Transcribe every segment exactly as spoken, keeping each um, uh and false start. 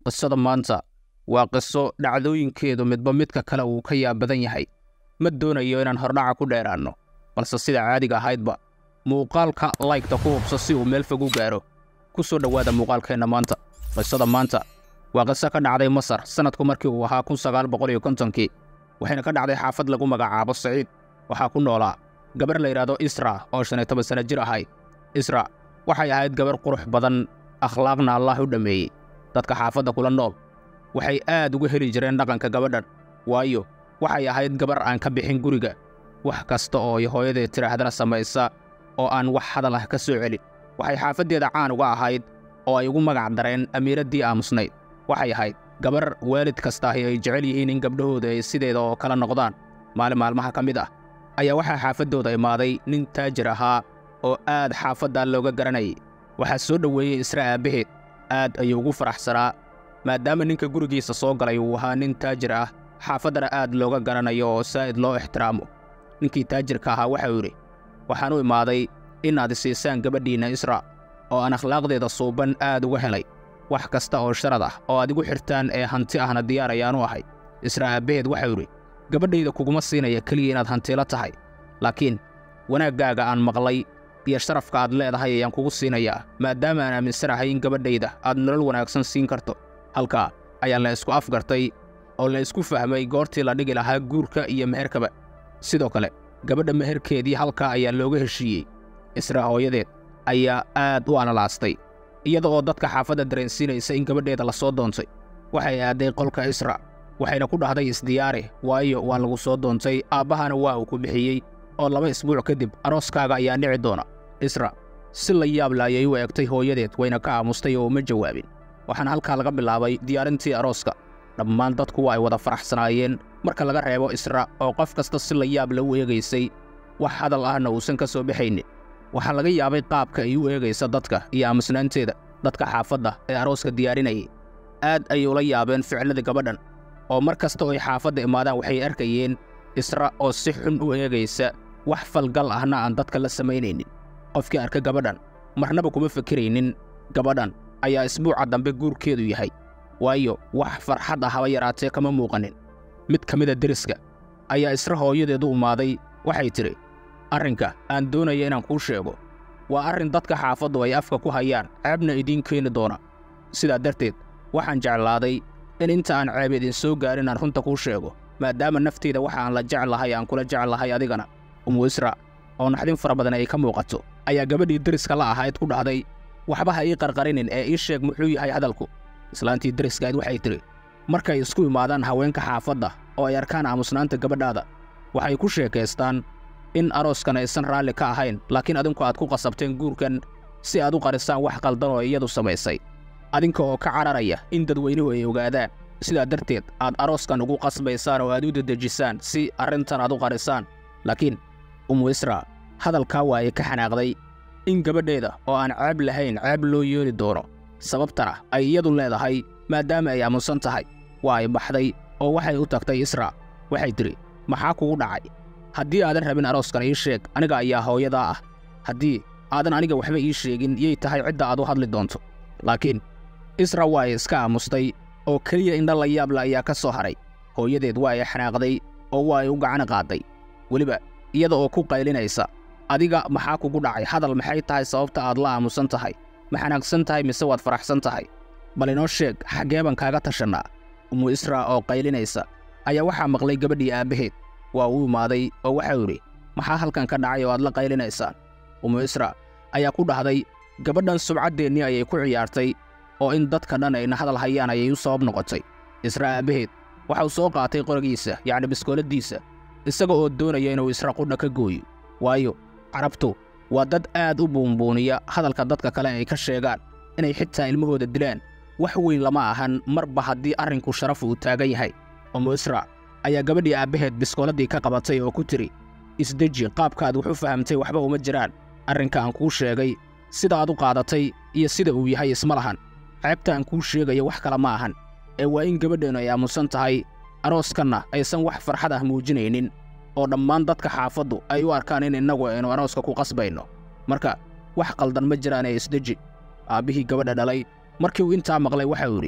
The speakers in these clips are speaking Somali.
qisada maanta waa qiso dhacdooyinkeedu midba midka kale uu ka yaab badan yahay. Ma doonayo inaan hordhaca ku dheeraanno, balse sida caadiga ahaydba muuqaalka like-ta ku hubso si uu meel fog u gaaro. Ku soo dhawaada muuqaalkeena maanta. Qisada maanta waa qiso ka dhacday Masar sanadku markii uu ahaa kun sagaal boqol iyo konton-kii, waxayna ka dhacday xaafad lagu magacaabo Saciid. Waxaa ku noolaa gabar la yiraahdo Isra oo shan iyo toban sano jir ahayd. Isra waxay ahayd gabar qurux badan, akhlaaqna Allah u dhameeyay. Dadka xaafadda kula nool waxay aad uga heli jireen dhaqanka gabadhan, waayo waxay ahayd gabar aan ka bixin guriga. Wax kasta oo ay hooyadeed tiraahdana samaysa oo aan wax hadal ah ka soo celin. Waxay xaafaddeeda caan uga ahayd oo ay ugu magac dareen amiiraddii aamusnayd. Waxay ahayd gabar waalid kasta ay jecel yihiin in gabdhahooda ay sideeda oo kala noqdaan. Maalin maalmaha ka mid ah ayaa waxaa xaafaddooda imaaday nin taajir ahaa oo aad xaafadda looga garanayay. Waxaa soo dhoweeyey Isra aabaheed. aad ayuu ugu faraxsanaa maadaama ninka gurigiisa soo galay uu ahaa nin taajir ah, xaafaddana aad looga garanayo oo saa'id loo ixtiraamo. Ninkii taajirka ahaa waxa uu yidhi, waxaan u imaaday inaad isiisaan gabadhiinna Isra oo aan akhlaaqdeeda suuban aad uga helay. Wax kasta oo sharad ah oo aad igu xirtaan ee hanti ahna diyaar ayaan u ahay. Isra aabaheed waxa uu yidhi, gabadhayda kuguma siinaya keliya inaad hantiilo tahay, laakiin wanaaggaaga aan maqlay iyo sharafka aad leedahay ayaan kugu siinayaa, maadaama aan aaminsanahay in gabadhayda aad nolol wanaagsan siin karto. Halkaa ayaa la isku afgartay oo la isku fahmay goortii la dhigi lahaa guurka iyo meherkaba. Sidoo kale gabadha meherkeedii halkaa ayaa looga heshiiyey. Isra hooyadeed ayaa aad u alalaastay, iyada oo dadka xaafadda dareensiinaysa in gabadheeda la soo doontay. Waxay aaday qolka Isra, waxayna ku dhahday isdiyaari, waayo waa lagu soo doontay, aabbahana waa uu ku bixiyey oo laba isbuuc kadib arooskaaga ayaa dhici doona. Isra si la yaab leh ayay u eegtay hooyadeed, wayna ka aamustay oo ma jawaabin. Waxaana halkaa laga bilaabay diyaarintii arooska. Dhammaan dadku waa ay wada faraxsanaayeen marka laga reebo Isra oo qof kasta si la yaab leh u eegaysay, wax hadal ahna uusan ka soo bixaynin. Waxaa laga yaabay qaabka ay u eegaysa dadka iyo aamusnaanteeda. Dadka xaafadda ee arooska diyaarinayay aad ayay ula yaabeen ficilada gabadhan, oo mar kasta oo ay xaafadda imaadaan waxay arkayeen Isra oo si xun u eegaysa, wax falgal ahna aan dadka la samaynaynin. Qofkii arka gabadhan marnaba kuma fikiraynin gabadhan ayaa isbuuca dambe guurkeedu yahay, waayo wax farxad ah haba yaraatee kama muuqanin. Mid ka mida deriska ayaa Isra hooyadeed u imaaday. Waxay tidhi, arrinka aan doonaya inaan kuu sheego waa arrin dadka xaafaddu ay afka ku hayaan, ceebna idiin keeni doona. Sidaa darteed waxaan jeclaaday in inta aan ceeb idin soo gaarin aan runta kuu sheego, maadaama nafteyda waxa aan la jeclahay aan kula jeclahay adigana. Umu Isra oo naxdin fara badan ay ka muuqato ayaa gabadhii deriska la ahayd ku dhahday, waxba ha ii qarqarinin ee ii sheeg muxuu yahay hadalku. Islaantii deriskayd waxay tidhi, markay isku imaadaan haweenka xaafadda oo ay arkaan aamusnaanta gabadhaada, waxay ku sheekaystaan in arooskan aysan raalli ka ahayn, laakiin adinku aad ku qasabteen guurkan si aad u qarisaan wax qaldan oo iyadu samaysay, adinka oo ka cararaya in dadweynuhu ay ogaadaan. Sidaa darteed aad arooskan ugu qasbaysaan oo aad u dedejisaan si arrintan aad u qarisaan. Laakiin Umu Isra hadalkaa waa ay ka xanaaqday in gabadheeda oo aan ceeb lahayn ceeb loo yeeli doono, sababtana ay iyadu leedahay maadaama ay aamusan tahay. Waa ay baxday oo waxay u tagtay Isra. Waxay tidhi, maxaa kugu dhacay? Haddii aadan rabin arooskan ii sheeg, aniga ayaa hooyadaa ah. Haddii aadan aniga waxba ii sheegin yay tahay cidda aad u hadli doonto. Laakiin Isra waa ay iska aamustay oo keliya indha la yaab leh ayaa ka soo haray. Hooyadeed waa ay xanaaqday oo waa ay u gacan qaaday, weliba iyada oo ku qaylinaysa, adiga maxaa kugu dhacay? Hadal maxay tahay sababta aad la aamusan tahay? Ma xanaaqsan tahay mise waad faraxsan tahay? Bal inoo sheeg, xaggee baan kaaga tashanaa? Umu Isra oo qaylinaysa ayaa waxaa maqlay gabadhii aabaheed. Waa uu imaaday oo waxa uu yidhi, maxaa halkan ka dhacay oo aad la qaylinaysaan? Umu Isra ayaa ku dhahday, gabadhan subcadeennii ayay ku ciyaartay oo in dadka dhan ayna hadal hayaan ayay u sabab noqotay. Isra aabaheed waxa uu soo qaatay qorigiisa, yacni biskooladiisa, isaga oo doonaya inuu Isra qudha ka gooyo, waayo carabtu waa dad aad u buunbuuniya hadalka dadka kale ay ka sheegaan, inay xitaa ilmahooda dilaan wax weyn lama ahan marba haddii arrinku sharaf uu taagan yahay. Umu Isra ayaa gabadhii aabaheed biskooladii ka qabatay oo ku tidhi, isdeji, qaabkaad wax u fahamtay waxba uma jiraan. Arrinka aan kuu sheegay sida aad u qaadatay iyo sida uu yahay isma lahan. Ceebta aan kuu sheegayo wax kale ma ahan, ee waa in gabadheenu ay aamusan tahay, arooskanna aysan wax farxad ah muujinaynin, oo dhammaan dadka xaafaddu ay u arkaan in innagu aynu arooska ku qasbayno. Marka wax qaldan ma jiraan ee isdeji. Aabbihii gabadha dhalay markii uu intaa maqlay waxa uu yidhi,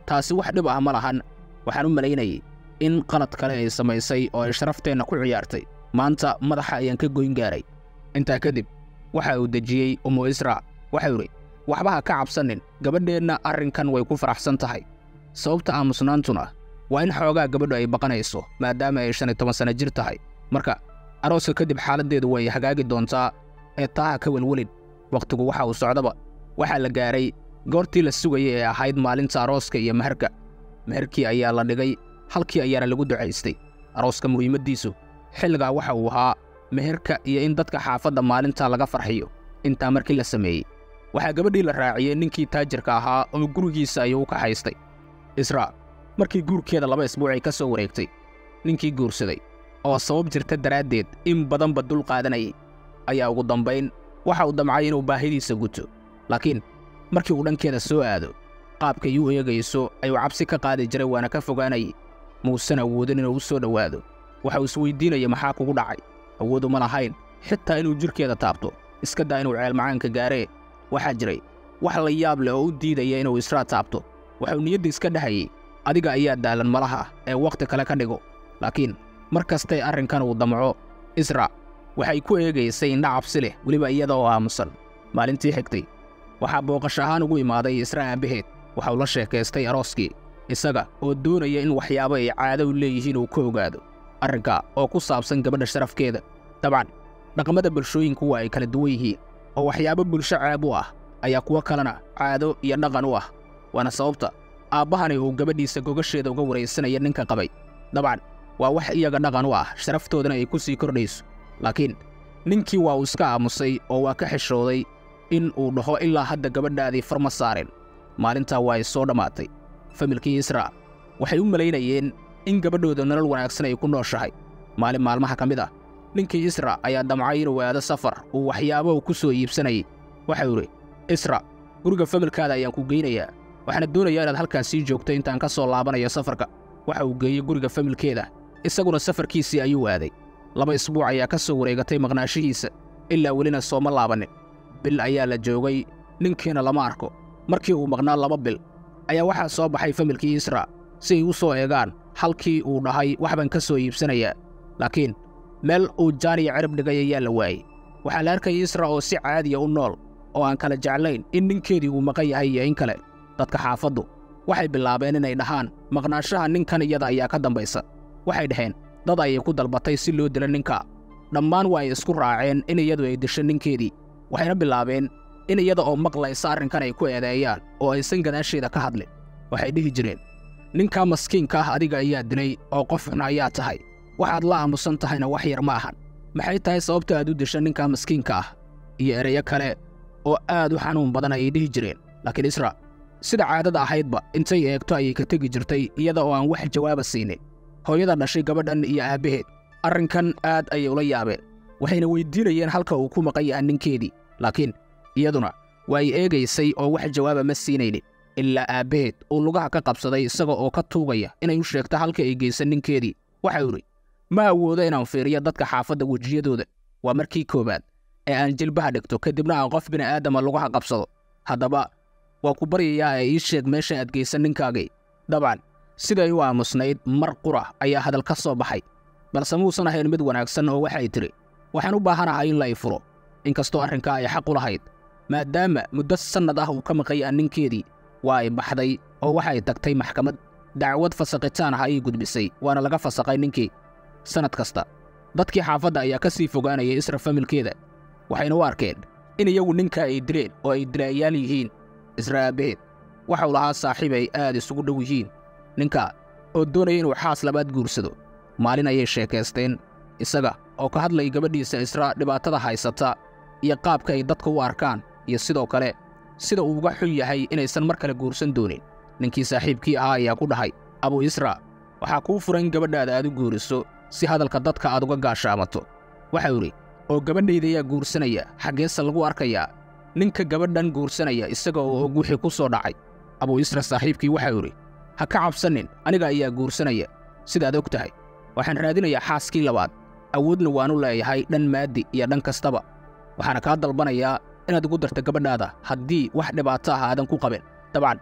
taasi wax dhib ah ma lahan waxaan u malaynayay in qalad kale ay samaysay oo ay sharafteenna ku ciyaartay maanta madaxa ayaan ka goyn gaaray intaa kadib waxa uu dejiyey Umu Isra waxa uu waxba ha ka cabsanin gabadheena arrinkan way ku faraxsan tahay sababta aamusnaantuna waa in xoogaa gabadhu ay baqanayso maadaama ay shan iyo toban sano jir tahay marka arooska kadib xaaladeedu way hagaagi doontaa ee taa ka welwelin waqtigu waxa uu socdaba waxa la gaaray goortii la sugayay ee ahayd maalinta arooska iyo maharka maharkii ayaa la dhigay halkii ayaana lagu ducaystay arooska muhiimadiisu xilligaa waxa uu ahaa maharka iyo in dadka xaafadda maalinta laga farxiyo intaa markii la sameeyey waxaa gabadhii la raaciyay ninkii taajirka ahaa oo gurigiisa ayuu ka haystay Isra markii guurkeeda laba isbuuc ay ka soo wareegtay ninkii guursaday oo sabab jirta daraaddeed in badanba dul qaadanayay ayaa ugu dambayn waxa uu damcay inuu baahidiisa guto laakiin markii uu dhankeeda soo aado qaabka uu eegayso ayuu cabsi ka qaadi jiray waana ka fogaanayay muusan awoodin inuu u soo dhowaado waxa uu isweydiinayay maxaa kugu dhacay awoodu ma lahayn xitaa inuu jirkeeda taabto iska daa inuu ceel macaanka gaaree waxaa jiray wax la yaab leh oo u diidaya inuu Isra taabto waxa uu niyadda iska dhahayay adiga ayaa daalan malaha ee waqti kale ka dhigo laakiin markastay arrinkan uu damco Isra waxay ku eegaysay indha cabsi leh weliba iyada oo aamusan maalintii xigtay waxaa booqasho ahaan ugu imaaday Isra aabaheed waxa uu la sheekaystay arooskii isaga oo doonaya in waxyaabo ay caado u leeyihiin uu ka ogaado arrinka oo ku saabsan gabadha sharafkeeda dabcan dhaqamada bulshooyinku waa ay kala duwan yihiin oo waxyaabo bulsho caab u ah ayaa kuwa kalena caado iyo dhaqan u ah waana sababta aabbahani uu gabadhiisa gogasheeda uga waraysanaya ninka qabay dabcan waa wax iyaga dhaqan u ah sharaftoodana ay ku sii kordhayso laakiin ninkii waa uu iska aamusay oo waa ka xishooday in uu dhaho ilaa hadda gabadhaadii farma saareen maalintaa waa ay soo dhammaatay familkii Isra waxay u malaynayeen in gabadhooda nolol wanaagsan ay ku nooshahay maalin maalmaha ka mid ah ninkii Isra ayaa damcay inuu aado safar uu waxyaabo ku soo iibsanayay waxa uu yiri Isra guriga familkaada ayaan ku geynayaa waxaana doonayaa inaad halkaas sii joogto intaan ka soo laabanayo safarka waxa uu geeyay guriga familkeeda isaguna safarkiisii ayuu aaday laba isbuuc ayaa ka soo wareegatay maqnaashihiisa ilaa welina sooma laabanin bil ayaa la joogay ninkiina lama arko markii uu maqnaa laba bil ayaa waxaa soo baxay familkii Isra si ay u soo eegaan halkii uu dhahay waxban ka soo iibsanayaa laakiin meel uu jaaniya cirib dhigay ayaa la waayay waxaa la arkay Isra oo si caadiya u nool oo aan kala jeclayn in ninkeedii uu maqan yahay iyo in kale dadka xaafaddu waxay bilaabeen inay dhahaan maqnaashaha ninkan iyada ayaa ka dambaysa waxay dhaheen dad ayay ku dalbatay si loo dilo ninka dhammaan waa ay isku raaceen in iyadu ay disho ninkeedii waxayna bilaabeen in iyada oo maqlaysa arrinkan ay ku eedeeyaan oo aysan gadaasheeda ka hadlin waxay dhihi jireen ninka maskiinka ah adiga ayaa dilay oo qofna ayaa tahay waxaad la aamusan tahayna wax yar ma ahan maxay tahay sababta aad u disho ninka maskiinka ah iyo ereyo kale oo aad u xanuun badan ayay dhihi jireen laakiin Isra sida caadada ahaydba intay eegto ayay ka tegi jirtay iyada oo aan wax jawaab siinin hooyada dhashay gabadhan iyo aabaheed arrinkan aad ayay ula yaabeen waxayna weydiinayeen halka uu ku maqan yahay ninkeedii laakiin iyaduna way eegaysay oo wax jawaab ma siinaynin ilaa aabaheed uu lugaha ka qabsaday isaga oo ka tuugaya inay u sheegto halka ay geysan ninkeedii waxa uu yiri ma awoodo inaan fiiriyo dadka xaafadda wajiyadooda waa markii koobaad ee aan jilbaha dhigto kadibna aan qof bini aadama lugaha qabsado haddaba waa ku baryayaa ee ii sheeg meesha aad geysan ninkaagay dabcan siday u aamusnayd mar qura ayaa hadal ka soo baxay balse muusan ahayn mid wanaagsan oo waxay tiri waxaan u baahanahay in la i furo inkastoo arrinka ay xaq u lahayd maadaama muddo sannad ah uu ka maqayay ninkeedii waa ay baxday oo waxay tagtay maxkamad dacwad fasaqitaan ah ayay gudbisay waana laga fasaqay ninkii sanad kasta dadkii xaafadda ayaa ka sii fogaanayay Isra familkeeda waxayna u arkeen in iyagu ninka ay dileen oo ay dilayaal yihiin Isra aabaheed waxa uu lahaa saaxiib ay aad isugu dhow yihiin ninka oo doonaya inuu xaas labaad guursado maalin ayay sheekaysteen isaga oo ka hadlay gabadhiisa Isra dhibaatada haysata iyo qaabka ay dadka u arkaan iyo sidoo kale sida uu uga xun yahay inaysan mar kale guursan doonin ninkii saaxiibkii ahaa ayaa ku dhahay Abu Isra waxaa kuu furan gabadhaada aad u guuriso si hadalka dadka aad uga gaashaamato waxa uu yiri oo gabadhayda ayaa guursanaya xageesa lagu arkayaa ninka gabadhan guursanaya isaga oo og wixii ku soo dhacay Abu Isra saaxiibkii waxa uu yiri ha ka cabsanin aniga ayaa guursanaya sidaad og tahay waxaan raadinayaa xaaskii labaad awoodna waanu leeyahay dhan maadi iyo dhan kastaba waxaana kaa dalbanayaa inaad ugu darto gabadhaada haddii wax dhibaato ah aadan ku qabin dabcan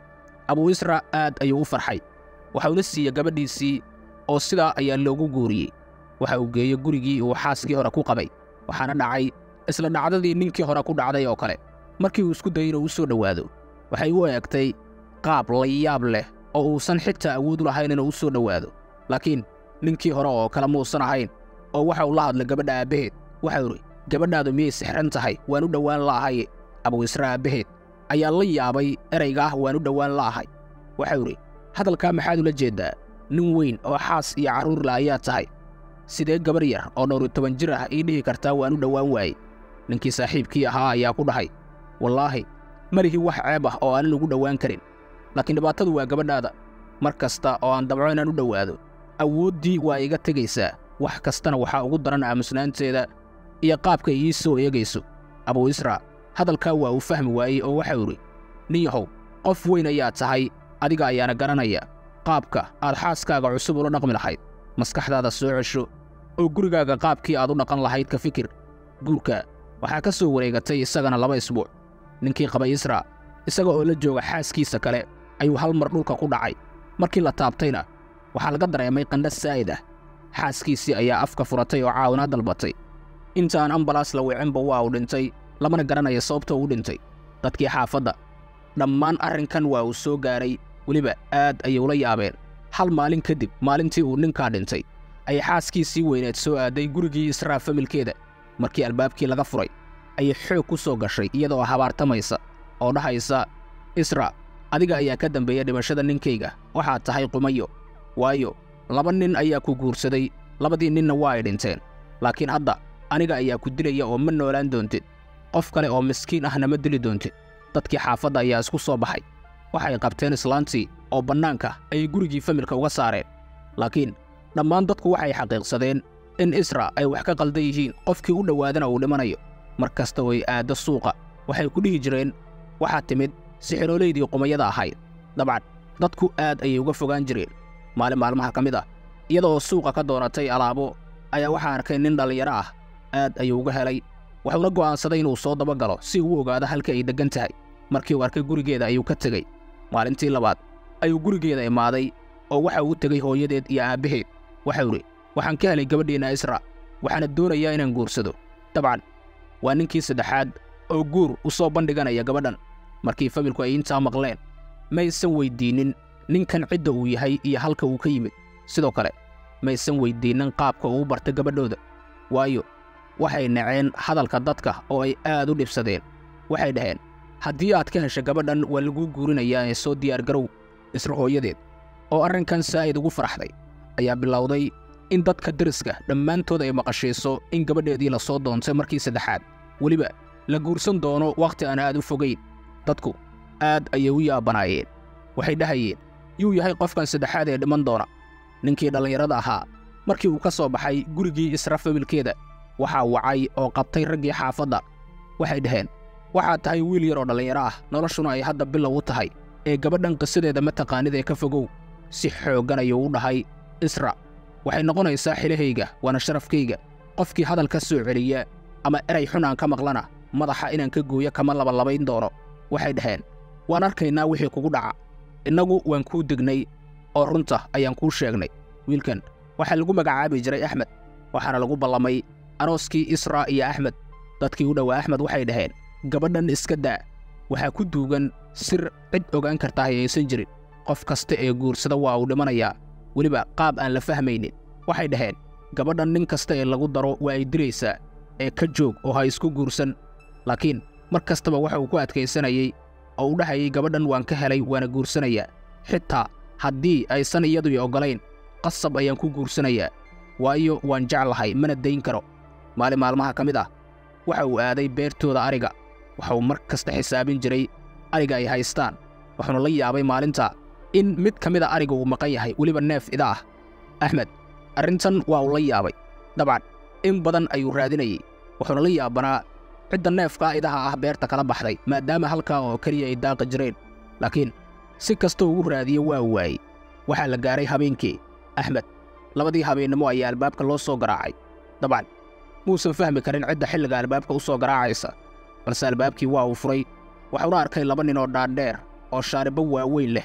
Abu Isra aad ayuu u farxay waxa uu la siiyay gabadhiisii oo sidaa ayaa loogu guuriyey waxa uu geeyay gurigii uu xaaskii hore ku qabay waxaana dhacay isla dhacdadii ninkii hore ku dhacday oo kale markii uu isku dayay inuu u soo dhowaado waxay u eegtay qaab la yaab leh oo uusan xitaa awood u lahayn inuu u soo dhowaado laakiin ninkii hore oo kale muusan ahayn oo waxa uu la hadlay gabadha aabaheed waxa uu yidhi gabadhaadu miyay sixran tahay waan u dhowaan la'ahay Abu Isra aabaheed ayaa la yaabay eraygaah waan u dhowaan la'ahay waxa uu yidhi hadalkaa maxaad ula jeedaa nin weyn oo xaas iyo carruur la ayaa tahay sidee gabar yar oo dhowr iyo toban jir ah ii dhihi kartaa waan u dhowaan waayey ninkii saaxiibkii ahaa ayaa ku dhahay wallaahi marihii wax ceeb ah oo aanan ugu dhowaan karin laakiin dhibaatadu waa gabadhaada mar kasta oo aan dabco inaan u dhowaado awooddii waa iga tegaysaa wax kastana waxaa ugu daran aamusnaanteeda iyo qaabka ii soo eegayso Abu Isra hadalkaa waa uu fahmi waayey oo waxa uu yidhi nin yahow qof weyn ayaa tahay adiga ayaana garanaya qaabka aad xaaskaaga cusub ula dhaqmi lahayd maskaxdaada soo cesho oo gurigaaga qaabkii aad u dhaqan lahayd ka fikir guurka waxaa ka soo wareegatay isagana laba isbuuc ninkii qabay Isra isaga oo la jooga xaaskiisa kale ayuu hal mar dhulka ku dhacay markii la taabtayna waxaa laga dareemay qandho saa'id ah xaaskiisii ayaa afka furatay oo caawinaad dalbatay intaan ambalaas la wicinba waa uu dhintay lamana garanaya sababta uu dhintay dadkii xaafadda dhammaan arrinkan waa uu soo gaaray weliba aad ayay ula yaabeen hal maalin kadib maalintii uu ninkaa dhintay ayay xaaskiisii weyneed soo aaday gurigii Isra familkeeda markii albaabkii laga furay ayay xoog ku soo gashay iyadoo habaartamaysa oo dhahaysa Isra adiga ayaa ka dambeeya dhimashada ninkayga waxaad tahay qumayo waayo laba nin ayaa ku guursaday labadii ninna waa ay dhinteen laakiin hadda aniga ayaa ku dilaya oo ma noolaan doontid qof kale oo miskiin ahna ma dili doontid dadkii xaafadda ayaa isku soo baxay waxay qabteen islaantii oo bannaanka ayay gurigii familka uga saareen laakiin dhammaan dadku waxay xaqiiqsadeen in Isra ay wax ka qaldan yihiin qofkii u dhowaadana uu dhimanayo mar kasta oo ay aado suuqa waxay ku dhihi jireen waxaa timid sixirooleydii qumayada ahayd dabcan dadku aad ayay uga fogaan jireen maalin maalmaha ka mid ah iyada oo suuqa ka doonatay alaabo ayaa waxaa arkay nin dhallinyaro ah aad ayuu uga helay wuxuuna go'aansaday inuu soo dabagalo si uu u ogaado halka ay deggan tahay markii uu arkay gurigeeda ayuu ka tegey maalintii labaad ayuu gurigeeda imaaday oo waxa uu tegey hooyadeed iyo aabbaheed waxa uu yidhi waxaan ka helay gabadhiina Isra waxaana doonayaa inaan guursado dabcan waa ninkii saddexaad oo guur u soo bandhiganaya gabadhan markii familku ay intaa maqleen maysan weydiinin ninkan cidda uu yahay iyo halka uu ka yimid sidoo kale maysan weydiinin qaabka uu bartay gabadhooda waayo waxay naceen hadalka dadka oo ay aad u dhibsadeen waxay dhaheen haddii aad ka hesho gabadhan waa lagu guurinayaa ee soo diyaar garow Isra hooyadeed oo arrinkan saa'id ugu faraxday ayaa bilowday in dadka deriska dhammaantood ay maqashayso in gabadheedii la soo doontay markii saddexaad weliba la guursan doono wakhti aan aad u fogayn dadku aad ayay u yaabanaayeen waxay dhahayeen yuu yahay qofkan saddexaad ee dhiman doona ninkii dhallinyarada ahaa markii uu ka soo baxay gurigii Isra familkeeda waxaa wacay oo qabtay raggii xaafadda waxay dhaheen waxaad tahay wiil yar oo dhallinyaro ah noloshuna ay hadda bilow u tahay ee gabadhan qisadeeda ma taqaanid ee ka fogow si xooggan ayuu u dhahay Isra waxay noqonaysaa xilahayga waana sharafkayga qofkii hadal ka soo celiya ama eray xun aan ka maqlana madaxa inaan ka gooyo kama labalabayn doono waxay dhaheen waan arkaynaa wixii kugu dhaca innagu waan kuu degnay oo runta ayaan kuu sheegnay wiilkan waxaa lagu magacaabi jiray Axmed waxaana lagu ballamay arooskii Isra iyo Axmed dadkii u dhowaa Axmed waxay dhaheen gabadhan iska daa waxaa ku duugan sir cid ogaan kartaa ayaysan jirin qof kasta ee guursada waa uu dhimanayaa weliba qaab aan la fahmaynin waxay dhaheen gabadhan nin kasta ee lagu daro waa ay diraysaa ee ka joog oo ha isku guursan laakiin mar kastaba waxa uu ku adkaysanayay oo u dhahayay gabadhan waan ka helay waana guursanayaa xitaa haddii aysan iyadu i oggolayn qasab ayaan ku guursanayaa waayo waan jeclahay mana dayn karo maalin maalmaha ka mid ah waxa uu aaday beertooda ariga waxa uu mar kasta xisaabin jiray ariga ay haystaan wuxuuna la yaabay maalinta in mid ka mid a ariga uu maqan yahay weliba neef ida ah Axmed arrintan waa uu la yaabay dabcan in badan ayuu raadinayay wuxuuna la yaabanaa cidda neefka idaha ah beerta kala baxday maadaama halkaa oo keliya ay daaqi jireen laakiin si kastoo uu raadiyo waa waayey waxaa la gaaray habeenkii Axmed labadii habeennimo ayaa albaabka loo soo garaacay dabcan muusan fahmi karin cidda xilliga albaabka u soo garaacaysa balse albaabkii waa uu furay waxuuna arkay laba nin oo dhaadheer oo shaaribo waaweyn leh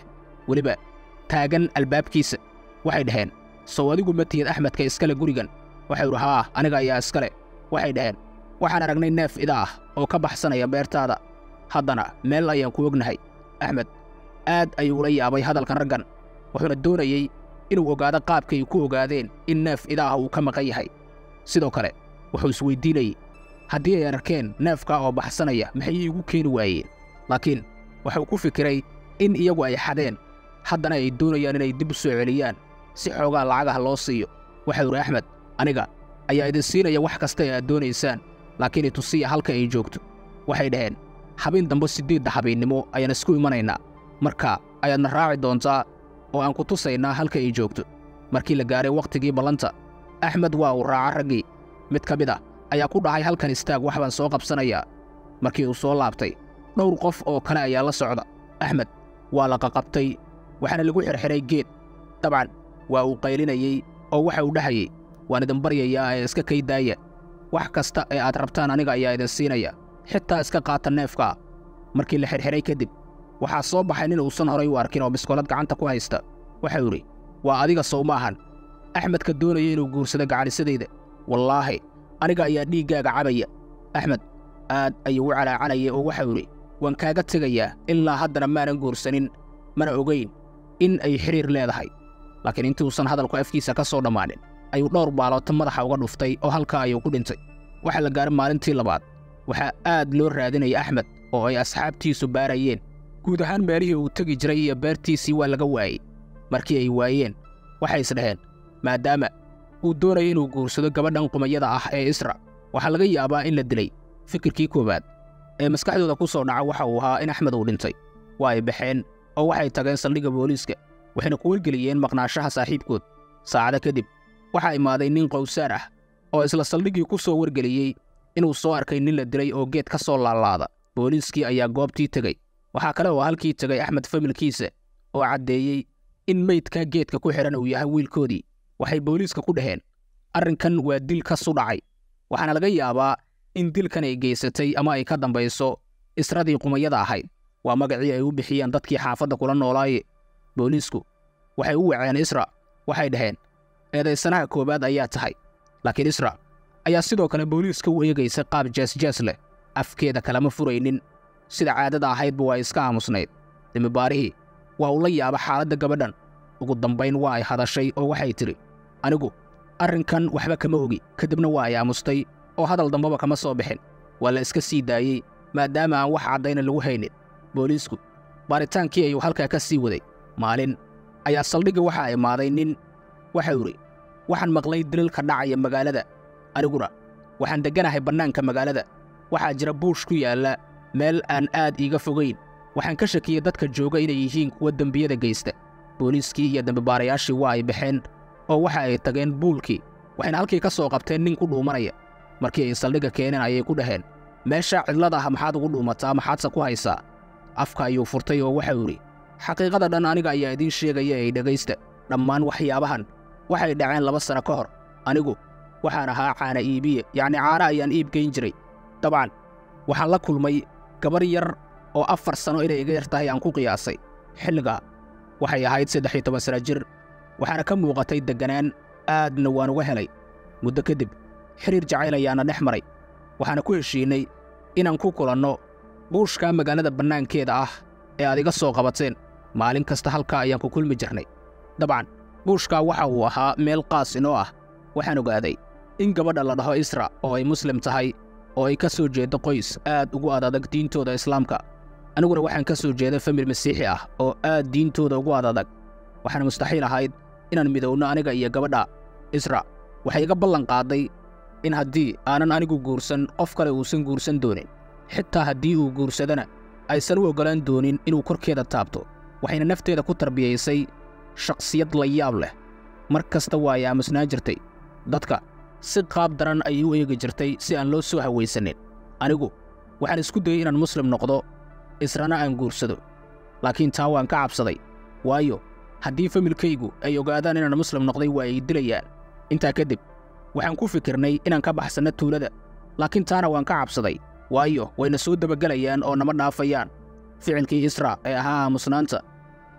weliba taagan albaabkiisa. waxay dhaheen sow adigu ma tihid Axmedka iskale gurigan. waxay yidhi haa aniga ayaa iskale. waxay dhaheen waxaan aragnay neef ida ah oo ka baxsanaya beertaada, haddana meel ayaan ku ognahay. Axmed aad ayuu ula yaabay hadalkan raggan, wuxuuna doonayey inuu ogaado qaabkay ku ogaadeen in neef ida ah uu ka maqan yahay. sidoo kale wuxuu isweydiinayey haddii ay arkeen neefka oo baxsanaya maxay iigu keeni waayeen, laakiin wuxuu ku fikiray in iyagu ay xadeen, haddana ay doonayaan inay dib u soo celiyaan si xoogaa lacagaha loo siiyo. waxay yidhi Axmed aniga ayaa idin siinaya wax kasta ee aad doonaysaan, laakiin itusiya halka ay joogto. waxay dhaheen habeen dambe siddeedda habeennimo ayaan isku imanaynaa, marka ayaadna raaci doontaa oo aan ku tusaynaa halka ay joogto. markii la gaaray wakhtigii ballanta, Axmed waa uu raaca raggii. mid ka mid ah ayaa ku dhahay halkan istaag, wax baan soo qabsanayaa. markii uu soo laabtay, dhowr qof oo kale ayaa la socda. Axmed waa la qaqabtay, waxaana lagu xirxiray geed. dabcan waa uu qaylinayey oo waxa uu dhahayey waan idin baryayaa ee iska kay daaya, wax kasta ee aad rabtaan aniga ayaa idin siinaya, xitaa iska qaata neefka. markii la xirxiray kadib, waxaa soo baxay nin uusan horay u arkin oo biskoolad gacanta ku haysta. waxau yidhi waa adiga sow maahan Axmedka doonaya inuu guursado gacalisadayda? wallaahi aniga ayaa dhiiggaaga cabaya. Axmed aad ayuu u calaacanayay oo waxau yidhi waan kaaga tegayaa, ilaa haddana maanan guursanin, mana ogayn in ay xiriir leedahay. laakiin intuusan hadalku afkiisa ka soo dhammaanin ayuu dhowr baaloota madaxa uga dhuftay oo halkaa ayuu ku dhintay. waxaa la gaaray maalintii labaad, waxaa aad loo raadinaya Axmed oo ay asxaabtiisu baarayeen. guud ahaan meelihii uu tegi jiray iyo beertiisii waa laga waayey. markii ay waayeen, waxay isdhaheen maadaama uu doonaya inuu guursado gabadhan qumayada ah ee Isra, waxaa laga yaabaa in la dilay. fikirkii koowaad ee maskaxdooda ku soo dhaca waxa uu ahaa in Axmed uu dhintay. waa ay baxeen oo waxay tageen saldhigga booliiska, waxayna ku wargeliyeen maqnaashaha saaxiibkood. saacado kadib waxaa imaaday nin qowsaar ah oo isla saldhiggii ku soo wargeliyey inuu soo arkay nin la dilay oo geed ka soo laalaada. booliiskii ayaa goobtii tegey. waxaa kale oo halkii tegay Axmed familkiisa oo caddeeyey in meydka geedka ku xidhan uu yahay wiilkoodii. waxay booliiska ku dhaheen arrinkan waa dil ka sudhacay, waxaana laga yaabaa in dilkan ay geysatay ama ay ka dambayso Isradii qumayada ahayd. waa magacii ay u bixiyeen dadkii xaafadda kula noolaaye. booliisku waxay u waceen Isra, waxay dhaheen eedaysanaha koowaad ayaa tahay. laakiin Isra ayaa sidoo kale booliiska u eegaysa qaab jees-jees leh, afkeeda kalama furaynin, sida caadada ahaydba waa iska aamusnayd. dimibaarihii waa uu la yaaba xaaladda gabadhan. ugu dambayn waa ay hadashay oo waxay tidhi anigu arrinkan waxba kama ogi. kadibna waa ay aamustay oo hadal dambaba kama soo bixin. waa la iska sii daayey maadaama aan wax caddayna lagu haynin. booliisku baaritaankii ayuu halkaa ka sii waday. maalin ayaa saldhigga waxaa imaaday nin. waxau yidhi waxaan maqlay dilalka dhacaya magaalada, aniguna waxaan degganahay bannaanka magaalada. waxaa jira buush ku yaalla meel aan aad iiga fogayn. waxaan ka shakiyey dadka jooga inay yihiin kuwa dembiyada geysta. booliiskii iyo dembibaarayaashii waa ay baxeen oo waxa ay tageen buulkii, waxayna halkii ka soo qabteen nin ku dhuumanaya. markii ay saldhigga keeneen ayay ku dhaheen meesha cidlada ah maxaad ugu dhuumataa, maxaadse ku haysaa? afka ayuu furtay oo waxau yidhi xaqiiqada dhan aniga ayaa idiin sheegaya ee dhegaysta. dhammaan waxyaabahan waxay dhaceen laba sano ka hor. anigu waxaan ahaa caana iibiye, yacni caana ayaan iib geyn jiray. dabcan waxaan la kulmay gabar yar oo afar sano inay iga yar tahay aan ku qiyaasay. xilligaa waxay ahayd saddex iyo toban sano jir, waxaana ka muuqatay degganaan, aadna waan uga helay. muddo kadib xiriir jacayl ayaana dhex maray, waxaana ku heshiinay inaan ku kulanno buushka magaalada bannaankeeda ah ee aad iga soo qabateen. maalin kasta halkaa ayaan ku kulmi jirnay. dabcan buushkaa waxa uu ahaa meel qaas inoo ah. waxaan ogaaday in gabadha la dhaho Isra oo ay muslim tahay oo ay ka soo jeeddo qoys aad ugu adadag diintooda islaamka. aniguna waxaan ka soo jeeday famil masiixi ah oo aad diintooda ugu adadag. waxaana mustaxiil ahayd inaan midowno aniga iyo gabadha. Isra waxay iga ballan qaaday in haddii aanan anigu guursan qof kale uusan guursan doonin, xitaa haddii uu guursadana aysan u oggolaan doonin inuu korkeeda taabto. waxayna nafteeda ku tarbiyaysay shakhsiyad la yaab leh. mar kasta waa ay aamusnaan jirtay. dadka si qaab daran ayay u eegi jirtay si aan loo soo hawaysanin. anigu waxaan isku dayey inaan muslim noqdo, Israna aan guursado, laakiin taa waan ka cabsaday. waayo haddii familkaygu ay ogaadaan inaan muslim noqday waa ay dilayaan. intaa kadib waxaan ku fikirnay inaan ka baxsanno tuulada, laakiin taana waan ka cabsaday, waayo wayna soo dabagelayaan oo nama dhaafayaan. ficilkii Isra ee ahaa aamusnaanta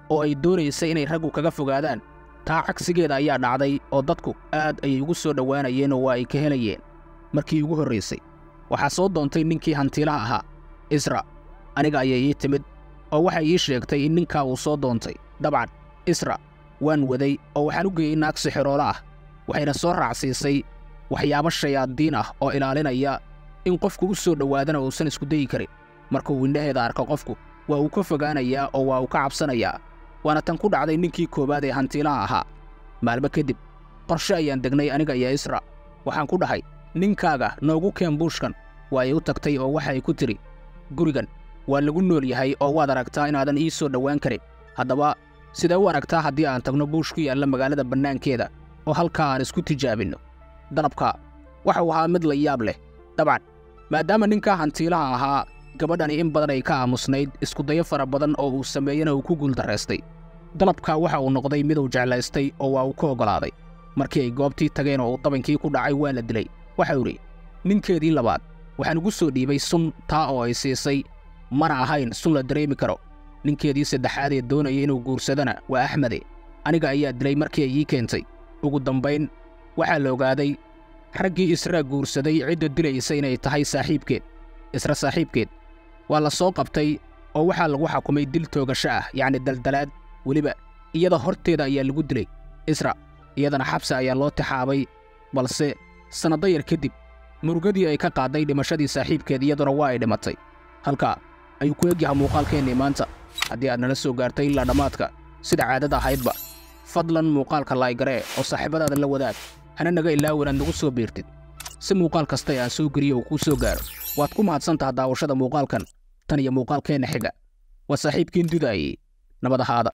oo ay doonaysay inay raggu kaga fogaadaan taa cagsigeeda ayaa dhacday oo dadku aad ayay ugu soo dhowaanayeen oo waa ay ka helayeen markii ugu horraysay waxaa soo doontay ninkii hantiilaha ahaa Isra aniga ayay ii timid oo waxay ii sheegtay in ninkaa uu soo doontay dabcan Isra waan waday oo waxaan u geeyey naag sixiroola ah waxayna soo raacsiisay waxyaabo shayaadiin ah oo ilaalinaya in qofku u soo dhowaadana uusan isku dayi karin markuu indhaheeda arko qofku waa uu ka fogaanayaa oo waa uu ka cabsanayaa waana tan ku dhacday ninkii koowaad ee hantiilaha ahaa maalmo kadib qorshe ayaan degnay aniga iyo Isra waxaan ku dhahay ninkaaga noogu keen buushkan waa ay u tagtay oo waxay ku tiri gurigan waa lagu nool yahay oo waad aragtaa inaadan ii soo dhowaan karin haddaba sidee u aragtaa haddii aan tagno buush ku yaalla magaalada bannaankeeda oo halkaa aan isku tijaabinno dalabka waxa uu ahaa mid la yaab leh dabcan maadaama ninkaa hantiilaha ahaa gabadhani in badan ay ka aamusnayd isku dayo fara badan oo uu sameeyena uu ku guuldarraystay dalabka waxa uu noqday mid uu jeclaystay oo waa uu ka oggolaaday markii ay goobtii tageen oo uu dabankii ku dhacay waa la dilay waxa uu yidhi ninkeedii labaad waxaan ugu soo dhiibay sun taa oo ay siisay mana ahayn sun la dareemi karo ninkeedii saddexaad ee doonayay inuu guursadana waa Axmede aniga ayaa dilay markii ay ii keentay ugu dambayn waxaa la ogaaday raggii Isra guursaday cidda dilaysa inay tahay saaxiibkeed Isra saaxiibkeed waa la soo qabtay oo waxaa lagu xukumay dil toogasho ah yacni daldalaad weliba iyada horteeda ayaa lagu dilay Isra iyadana xabsi ayaa loo tixaabay balse sanado yar kadib murugadii ay ka qaaday dhimashadii saaxiibkeed iyaduna waa ay dhimatay halkaa ayuu ku egyahay muuqaalkeennii maanta haddii aad nala soo gaartay ilaa dhammaadka sida caadada ahaydba fadlan muuqaalka laaygare oo saaxiibadaada la wadaag hana naga ilaawin aad nagu soo biirtid si muuqaal kasta aan soo geliyo uu kuu soo gaaro waad ku mahadsantahay daawashada muuqaalkan tan iyo muuqaalkeenna xiga waa saaxiibkiin Dudaayey nabad ahaada